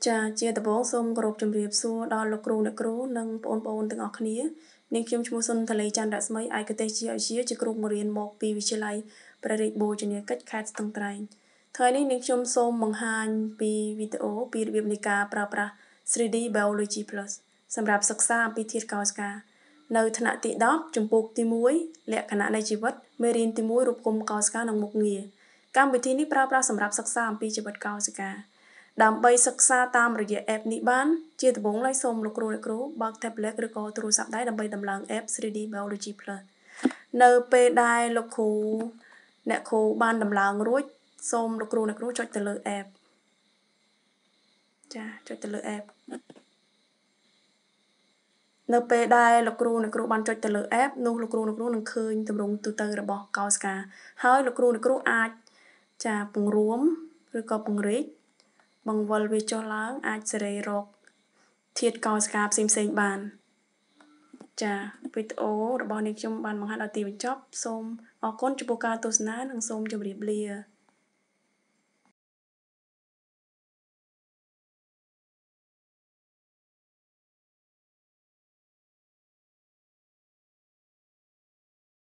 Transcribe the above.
ចាជាដំបូងសូមគោរពជម្រាបសួរដល់លោកគ្រូអ្នកគ្រូនិងបងប្អូនទាំងអស់គ្នានាងខ្ញុំឈ្មោះសុនថាលីច័ន្ទរស្មីឯកទេសជាគ្រូបង្រៀនមកពីវិទ្យាល័យព្រះរាជបូជនីយកិច្ចខេត្តស្ទឹងត្រែងថ្ងៃនេះនាងខ្ញុំសូមបង្ហាញពីវីដេអូពីរបៀបនៃការប្រើប្រាស់ 3D Biology Plus សម្រាប់សិក្សាអំពីធាតុកោសិកានៅថ្នាក់ទី10ជំពូកទី1លក្ខណៈនៃជីវិតមេរៀនទី1រូបគុំកោសិកានិងមុខងារកម្មវិធីនេះប្រើប្រាស់សម្រាប់សិក្សាអំពីជីវិតកោសិកាដើម្បីសិក្សាតាមរយៈ app នេះបានជាដំបូងឡើយសូមលោកគ្រូអ្នកគ្រូបើក tablet ឬក៏ទូរស័ព្ទដៃដើម្បីដំឡើង app 3D Biology Plus នៅពេលដែលលោកគ្រូអ្នកគ្រូបានដំឡើងរួចសូមលោកគ្រូអ្នកគ្រូចុចទៅលើ app ចាចុចទៅលើ app នៅពេលដែលលោកគ្រូអ្នកគ្រូបានចុចទៅលើ app នោះលោកគ្រូអ្នកគ្រូនឹងឃើញទម្រង់ទូទៅរបស់កោសិកាហើយលោកគ្រូអ្នកគ្រូអាចចាពង្រួមឬក៏ពង្រីកបង្វិលវាចុះឡើងអាចសេរីរកធាតុកោសិកាផ្សេងៗបានចាវីដេអូរបស់នេះខ្ញុំបានបង្ហាញដល់ទីបញ្ចប់សូមអរគុណចំពោះការទស្សនានិងសូមជម្រាបលា